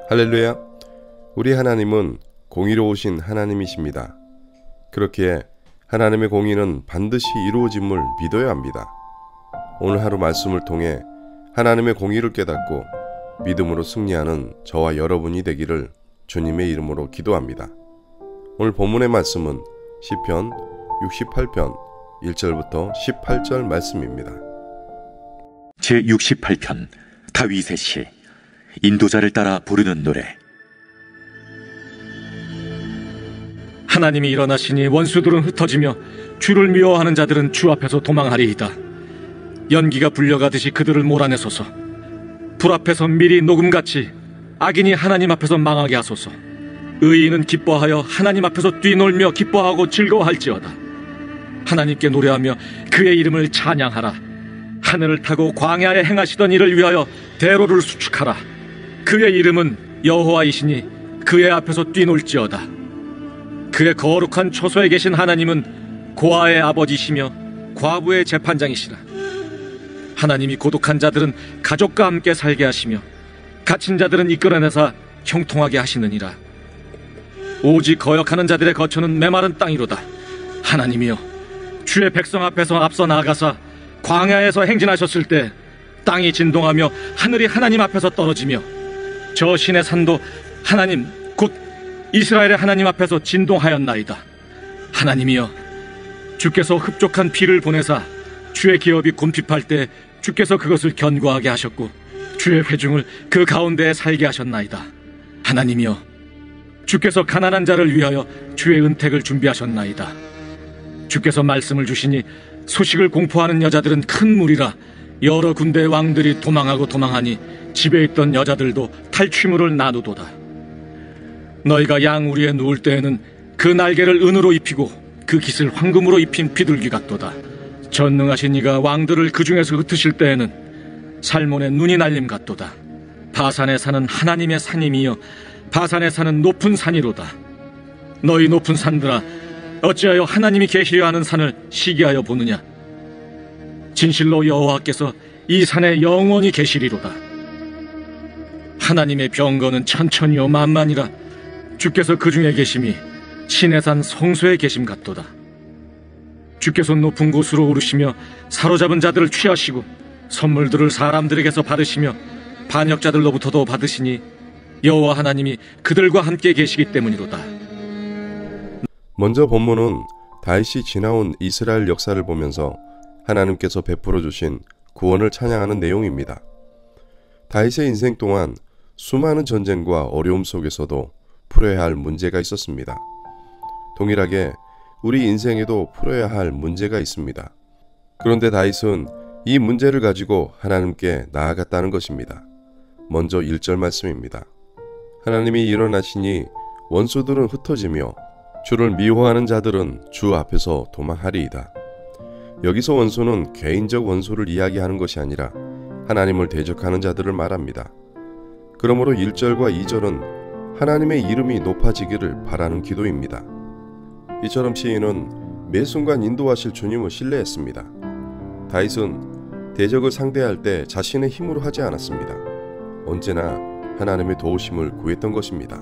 할렐루야! 우리 하나님은 공의로우신 하나님이십니다. 그렇기에 하나님의 공의는 반드시 이루어짐을 믿어야 합니다. 오늘 하루 말씀을 통해 하나님의 공의를 깨닫고 믿음으로 승리하는 저와 여러분이 되기를 주님의 이름으로 기도합니다. 오늘 본문의 말씀은 시편 68편 1절부터 18절 말씀입니다. 제68편 다윗의 시. 인도자를 따라 부르는 노래. 하나님이 일어나시니 원수들은 흩어지며 주를 미워하는 자들은 주 앞에서 도망하리이다. 연기가 불려가듯이 그들을 몰아내소서. 불 앞에서 밀이 녹음같이 악인이 하나님 앞에서 망하게 하소서. 의인은 기뻐하여 하나님 앞에서 뛰놀며 기뻐하고 즐거워할지어다. 하나님께 노래하며 그의 이름을 찬양하라. 하늘을 타고 광야에 행하시던 일을 위하여 대로를 수축하라. 그의 이름은 여호와이시니 그의 앞에서 뛰놀지어다. 그의 거룩한 초소에 계신 하나님은 고아의 아버지시며 과부의 재판장이시라. 하나님이 고독한 자들은 가족과 함께 살게 하시며 갇힌 자들은 이끌어내사 형통하게 하시느니라. 오직 거역하는 자들의 거처는 메마른 땅이로다. 하나님이여, 주의 백성 앞에서 앞서 나아가사 광야에서 행진하셨을 때 땅이 진동하며 하늘이 하나님 앞에서 떨어지며 저 신의 산도 하나님 곧 이스라엘의 하나님 앞에서 진동하였나이다. 하나님이여, 주께서 흡족한 비를 보내사 주의 기업이 곰핍할 때 주께서 그것을 견고하게 하셨고 주의 회중을 그 가운데에 살게 하셨나이다. 하나님이여, 주께서 가난한 자를 위하여 주의 은택을 준비하셨나이다. 주께서 말씀을 주시니 소식을 공포하는 여자들은 큰 무리라. 여러 군대의 왕들이 도망하고 도망하니 집에 있던 여자들도 탈취물을 나누도다. 너희가 양우리에 누울 때에는 그 날개를 은으로 입히고 그 깃을 황금으로 입힌 비둘기 같도다. 전능하신 이가 왕들을 그 중에서 흩으실 때에는 살몬의 눈이 날림 같도다. 바산에 사는 하나님의 산임이여, 바산에 사는 높은 산이로다. 너희 높은 산들아, 어찌하여 하나님이 계시려 하는 산을 시기하여 보느냐. 진실로 여호와께서 이 산에 영원히 계시리로다. 하나님의 병거는 천천히요 만만이라. 주께서 그 중에 계심이 신의 산 성소에 계심 같도다. 주께서 높은 곳으로 오르시며 사로잡은 자들을 취하시고 선물들을 사람들에게서 받으시며 반역자들로부터도 받으시니 여호와 하나님이 그들과 함께 계시기 때문이로다. 먼저 본문은 다윗이 지나온 이스라엘 역사를 보면서 하나님께서 베풀어 주신 구원을 찬양하는 내용입니다. 다윗의 인생 동안 수많은 전쟁과 어려움 속에서도 풀어야 할 문제가 있었습니다. 동일하게 우리 인생에도 풀어야 할 문제가 있습니다. 그런데 다윗은 이 문제를 가지고 하나님께 나아갔다는 것입니다. 먼저 1절 말씀입니다. 하나님이 일어나시니 원수들은 흩어지며 주를 미워하는 자들은 주 앞에서 도망하리이다. 여기서 원수는 개인적 원수를 이야기하는 것이 아니라 하나님을 대적하는 자들을 말합니다. 그러므로 1절과 2절은 하나님의 이름이 높아지기를 바라는 기도입니다. 이처럼 시인은 매 순간 인도하실 주님을 신뢰했습니다. 다윗은 대적을 상대할 때 자신의 힘으로 하지 않았습니다. 언제나 하나님의 도우심을 구했던 것입니다.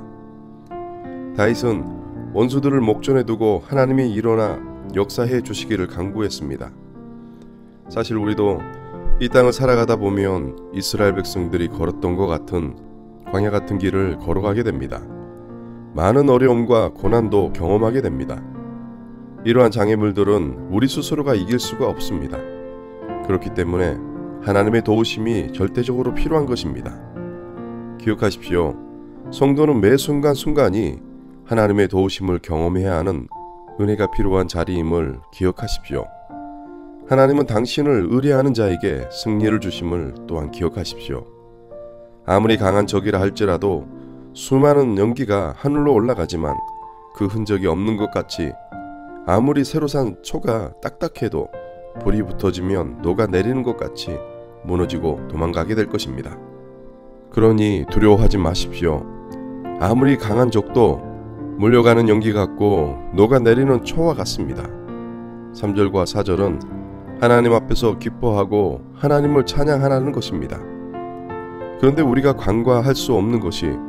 다윗은 원수들을 목전에 두고 하나님이 일어나 역사해 주시기를 간구했습니다. 사실 우리도 이 땅을 살아가다 보면 이스라엘 백성들이 걸었던 것 같은 광야 같은 길을 걸어가게 됩니다. 많은 어려움과 고난도 경험하게 됩니다. 이러한 장애물들은 우리 스스로가 이길 수가 없습니다. 그렇기 때문에 하나님의 도우심이 절대적으로 필요한 것입니다. 기억하십시오. 성도는 매 순간순간이 하나님의 도우심을 경험해야 하는 은혜가 필요한 자리임을 기억하십시오. 하나님은 당신을 의뢰하는 자에게 승리를 주심을 또한 기억하십시오. 아무리 강한 적이라 할지라도 수많은 연기가 하늘로 올라가지만 그 흔적이 없는 것 같이 아무리 새로 산 초가 딱딱해도 불이 붙어지면 녹아내리는 것 같이 무너지고 도망가게 될 것입니다. 그러니 두려워하지 마십시오. 아무리 강한 적도 물려가는 연기 같고 녹아내리는 초와 같습니다. 3절과 4절은 하나님 앞에서 기뻐하고 하나님을 찬양하라는 것입니다. 그런데 우리가 간과할 수 없는 것이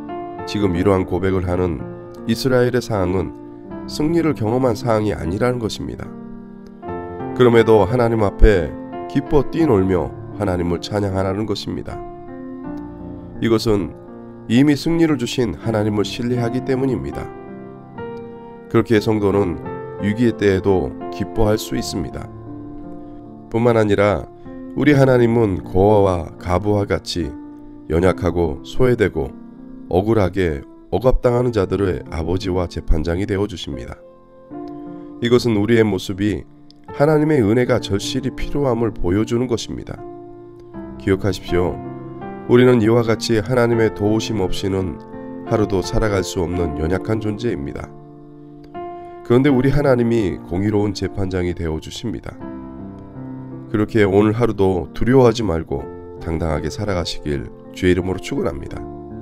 지금 이러한 고백을 하는 이스라엘의 상황은 승리를 경험한 상황이 아니라는 것입니다. 그럼에도 하나님 앞에 기뻐 뛰놀며 하나님을 찬양하라는 것입니다. 이것은 이미 승리를 주신 하나님을 신뢰하기 때문입니다. 그렇게 성도는 위기의 때에도 기뻐할 수 있습니다. 뿐만 아니라 우리 하나님은 고아와 가부와 같이 연약하고 소외되고 억울하게 억압당하는 자들의 아버지와 재판장이 되어주십니다. 이것은 우리의 모습이 하나님의 은혜가 절실히 필요함을 보여주는 것입니다. 기억하십시오. 우리는 이와 같이 하나님의 도우심 없이는 하루도 살아갈 수 없는 연약한 존재입니다. 그런데 우리 하나님이 공의로운 재판장이 되어주십니다. 그렇게 오늘 하루도 두려워하지 말고 당당하게 살아가시길 주의 이름으로 축원합니다.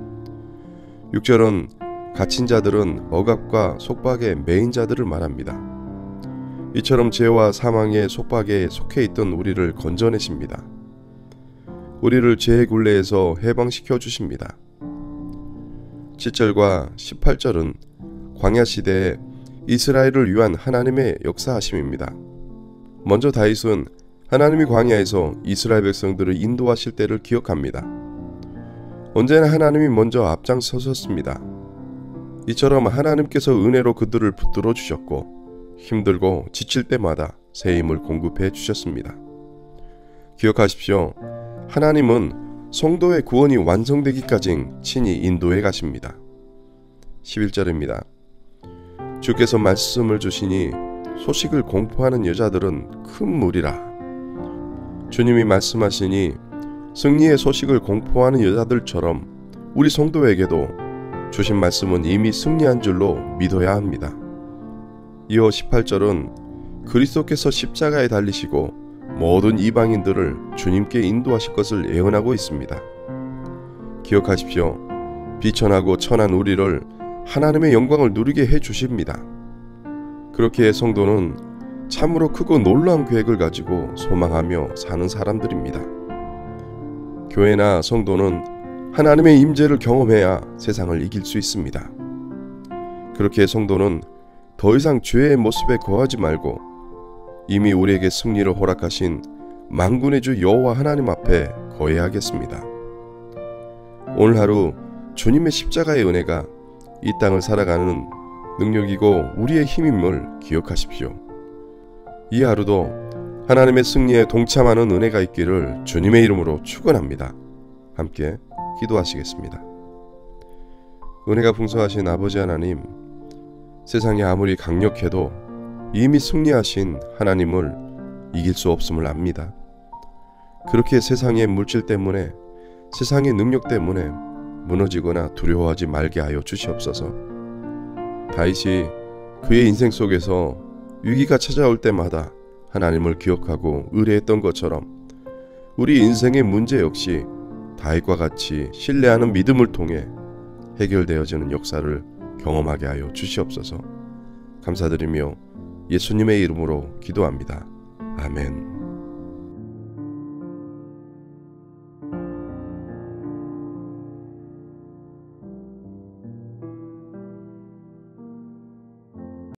6절은 갇힌 자들은 억압과 속박의 메인 자들을 말합니다. 이처럼 죄와 사망의 속박에 속해 있던 우리를 건져내십니다. 우리를 죄의 굴레에서 해방시켜 주십니다. 7절과 18절은 광야 시대에 이스라엘을 위한 하나님의 역사하심입니다. 먼저 다윗은 하나님이 광야에서 이스라엘 백성들을 인도하실 때를 기억합니다. 언제나 하나님이 먼저 앞장서셨습니다. 이처럼 하나님께서 은혜로 그들을 붙들어 주셨고 힘들고 지칠 때마다 새 힘을 공급해 주셨습니다. 기억하십시오. 하나님은 성도의 구원이 완성되기까지 친히 인도해 가십니다. 11절입니다. 주께서 말씀을 주시니 소식을 공포하는 여자들은 큰 무리라. 주님이 말씀하시니 승리의 소식을 공포하는 여자들처럼 우리 성도에게도 주신 말씀은 이미 승리한 줄로 믿어야 합니다. 이어 18절은 그리스도께서 십자가에 달리시고 모든 이방인들을 주님께 인도하실 것을 예언하고 있습니다. 기억하십시오. 비천하고 천한 우리를 하나님의 영광을 누리게 해주십니다. 그렇게 성도는 참으로 크고 놀라운 계획을 가지고 소망하며 사는 사람들입니다. 교회나 성도는 하나님의 임재를 경험해야 세상을 이길 수 있습니다. 그렇게 성도는 더 이상 죄의 모습에 거하지 말고 이미 우리에게 승리를 허락하신 만군의 주 여호와 하나님 앞에 거해야겠습니다. 오늘 하루 주님의 십자가의 은혜가 이 땅을 살아가는 능력이고 우리의 힘임을 기억하십시오. 이 하루도 하나님의 승리에 동참하는 은혜가 있기를 주님의 이름으로 축원합니다. 함께 기도하시겠습니다. 은혜가 풍성하신 아버지 하나님, 세상이 아무리 강력해도 이미 승리하신 하나님을 이길 수 없음을 압니다. 그렇게 세상의 물질 때문에, 세상의 능력 때문에 무너지거나 두려워하지 말게 하여 주시옵소서. 다윗이 그의 인생 속에서 위기가 찾아올 때마다 하나님을 기억하고 의뢰했던 것처럼 우리 인생의 문제 역시 다윗과 같이 신뢰하는 믿음을 통해 해결되어지는 역사를 경험하게 하여 주시옵소서. 감사드리며 예수님의 이름으로 기도합니다. 아멘.